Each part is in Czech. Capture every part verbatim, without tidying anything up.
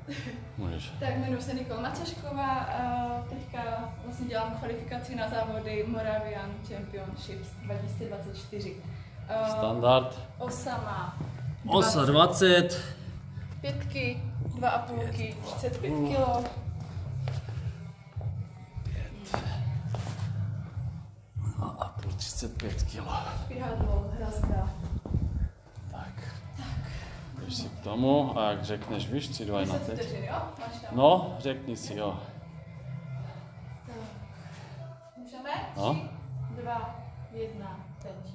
Můžeš. Tak jmenuji se Nikol Macašková a teďka vlastně dělám kvalifikaci na závody Moravian Championships dva tisíce dvacet čtyři. Standard. Osa má Osa dvacet. Pětky, dva a půlky, třicet pět kilo. Dva a půl, třicet pět kilo. Špihadlo, hrazda. Tak. Jdeš si k tomu a jak řekneš, víš, tři, dva, jedna, teď. Vteřin, jo? Máš tam. No, řekni si, jo. Tak. Můžeme? No. Tři, dva, jedna, teď.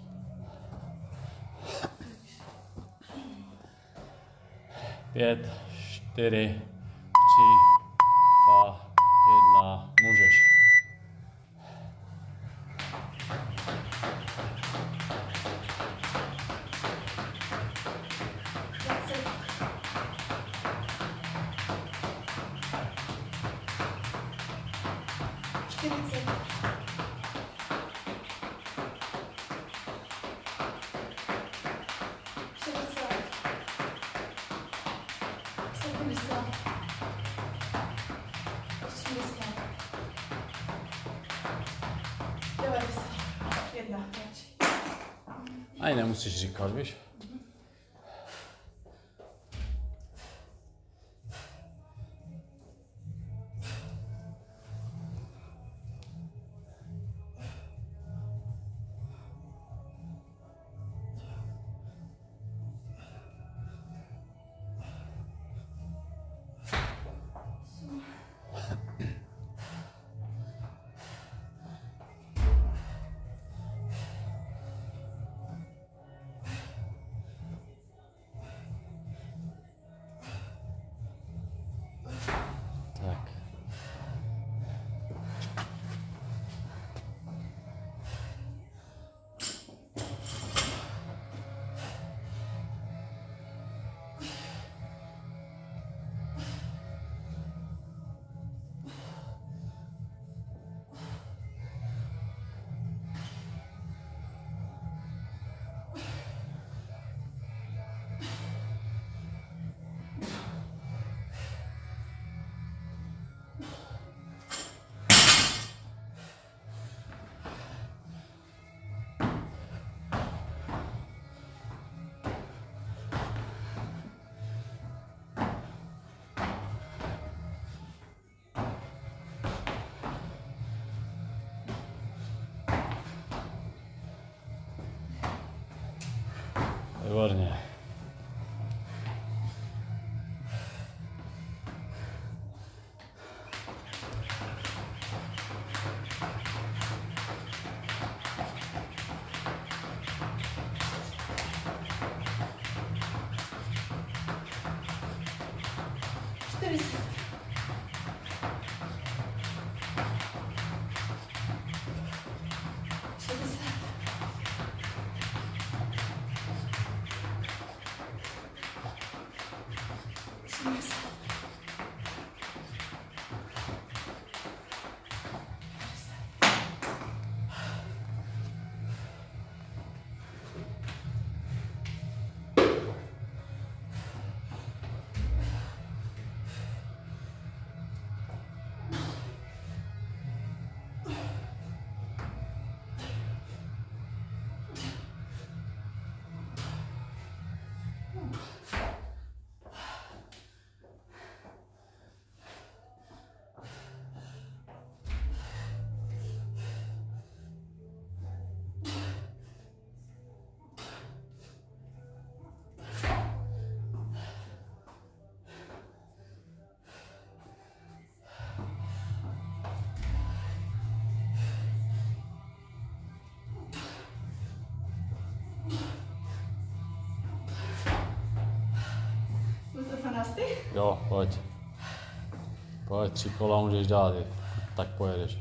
Pět, čtyři, tři, dva, jedna, můžeš. dvacet. čtyřicet. šedesát. sedmdesát. osmdesát. devadesát. Jedna. Radši. Ani nemusíš říkat, víš? Tak. Výborně. čtyřicet. šedesát. osmdesát. Jo, pojď. Pojď, tři kola můžeš dát, tak pojedeš.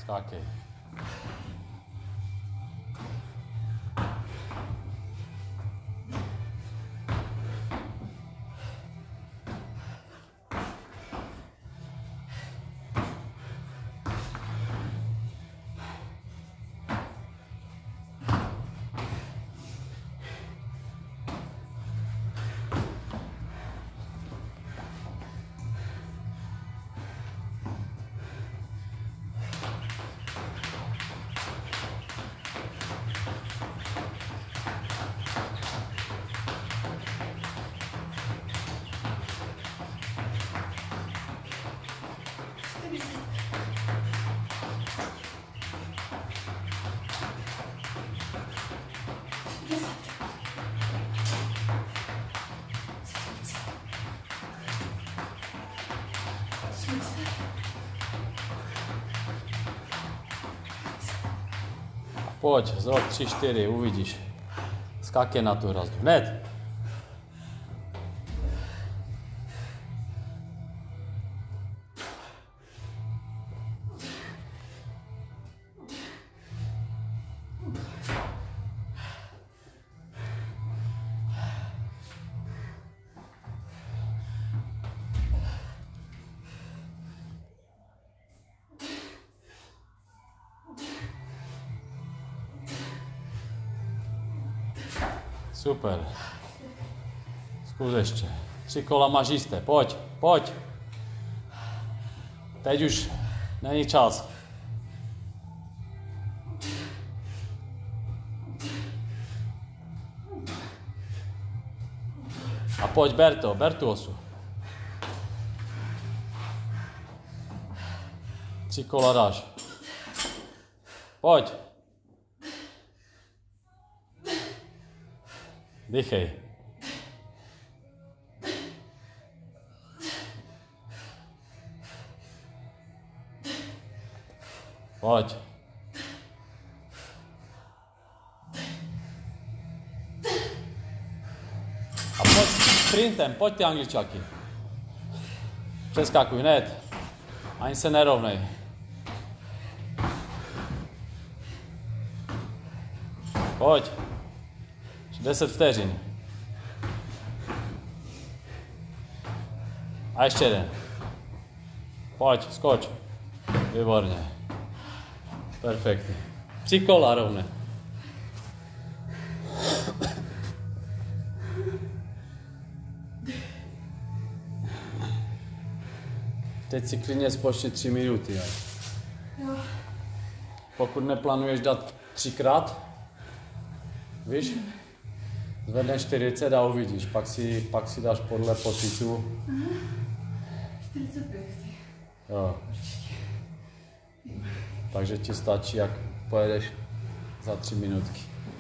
Skákej. Pojď, zrob tři, čtyři, uvidíš. Skákej na tu hrazdu. Hned. Super. Zkus ještě. Tři kola máš jisté. Pojď, pojď. Teď už není čas. A pojď, ber to, ber tu osu. Tři kola dáš. Pojď. Dýchej. Pojď. A pojď sprintem, pojď ty angličáky. Přeskakuj hned. Ani se nerovnej. Pojď. deset vteřin. A ještě jeden. Pojď, skoč. Výborně. Perfektně. Tři kola rovné. Teď si klidně spočni tři minuty. Jo. Pokud neplánuješ dát třikrát, víš? Zvedneš čtyřicet a uvidíš, pak si, pak si dáš podle pocitu. čtyřicet pět. Jo. Takže ti stačí, jak pojedeš za tři minutky.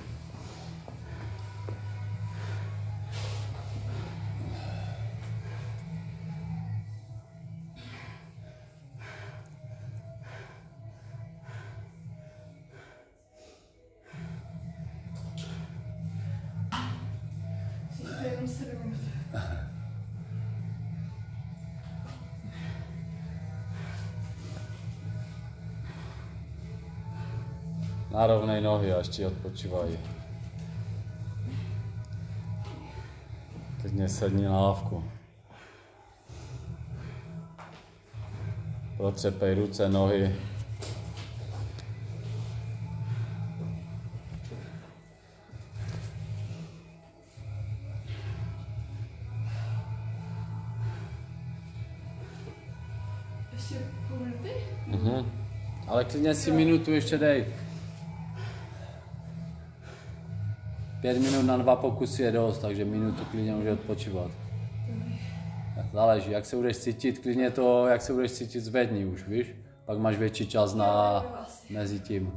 Narovnej nohy a ještě odpočívají. Klidně sedni na lávku. Protřepej ruce, nohy. Ještě půl minuty? Mhm. Ale klidně si minutu ještě dej. Pět minut na dva pokusy je dost, takže minutu klidně může odpočívat. Záleží, jak se budeš cítit, klidně to, jak se budeš cítit, zvedni už, víš? Pak máš větší čas na mezi tím.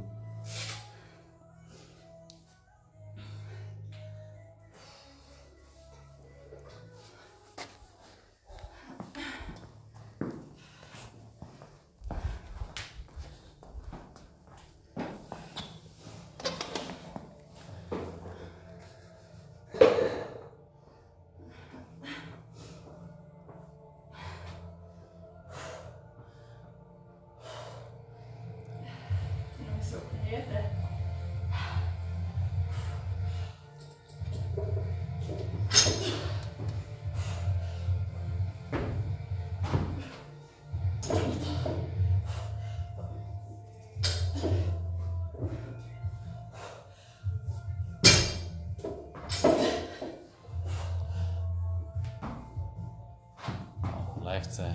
Lehce.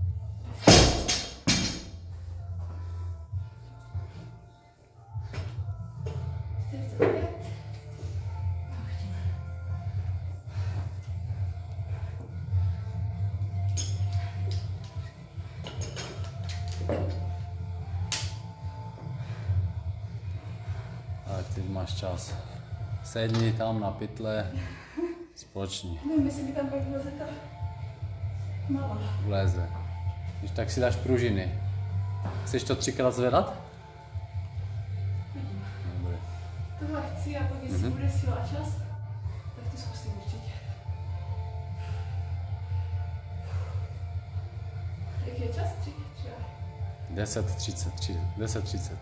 Tak, teď máš čas. Sedni tam na pytle, spočni. Nevím, jestli mi tam pak vleze ta malá. Vleze. Když tak si dáš pružiny. Chceš to třikrát zvedat? Dobře. Tohle chci a pak jestli mm-hmm. bude síla a čas, tak to zkusím určitě. Jak je čas? Tři? Třeba? deset třicet. deset třicet.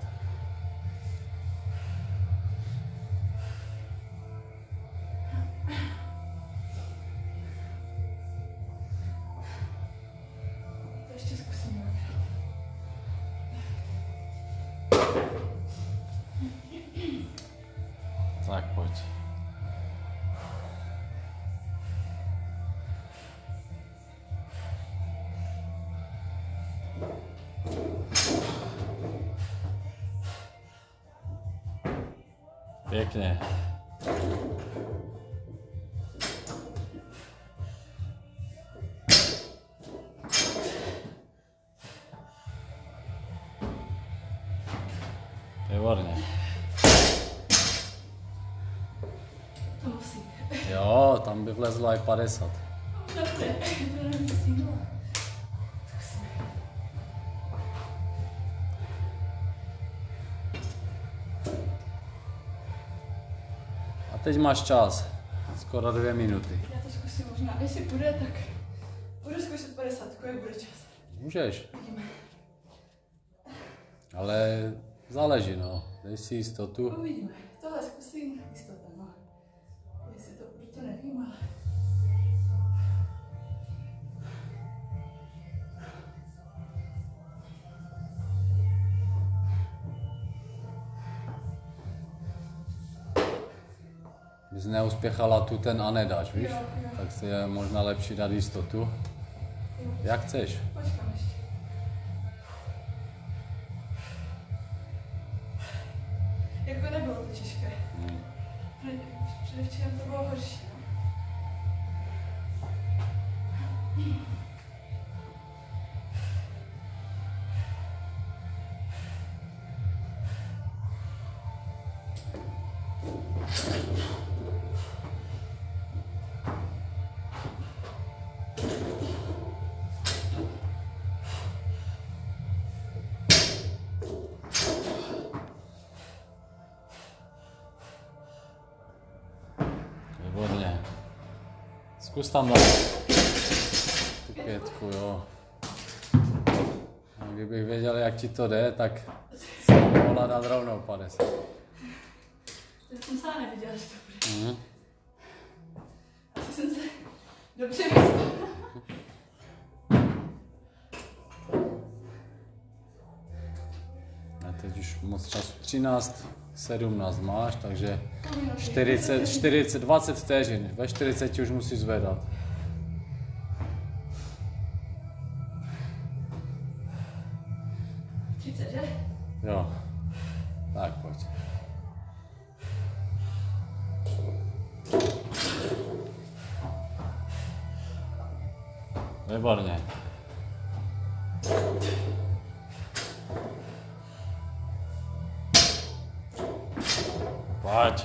Ještě zkusím. Tak pojď. Pěkně. Výborně. To musí. Jo, tam by vlezla i padesát. Dobře, to nemyslím. A teď máš čas. Skoro dvě minuty. Já to zkusím možná. Jestli bude, tak budu zkusit padesát, jak bude čas. Můžeš. Vidíme. Ale záleží, no. Dej si jistotu. Uvidíme. Tohle zkusím. Jistota, no. Jestli to bude, to nevím, ale... Bys neuspěchala tu ten a nedáš, víš? Jo, jo. Tak si je možná lepší dát jistotu. Jo. Jak chceš. Počkám ještě. Jako nebylo to těžké. Hmm. Předevčírem to bylo horší. Výborně. Zkus tam dát tu pětku, jo. A kdybych věděl, jak ti to jde, tak jsem mohla dát rovnou padesát. Já jsem sám neviděla, že to bude. Mhm. Asi jsem se dobře vyspala. A teď už moc času. třináct, sedmnáct máš, takže čtyřicet, čtyřicet, dvacet vteřin. Ve čtyřiceti už musíš zvedat. třicet, že? Jo. Tak pojď. Výborně. Pojď.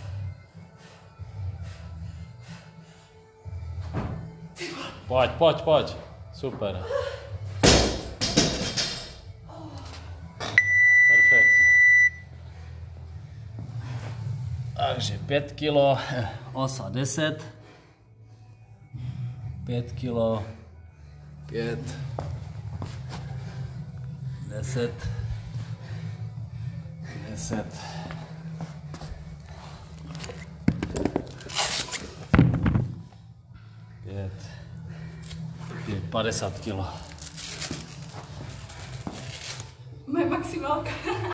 Pojď, pojď, pojď. Super. Perfektně. Takže pět kilo, osa deset. pět kilo, pět, deset, deset. Pět, pět, padesát kilo. Moje maximálka.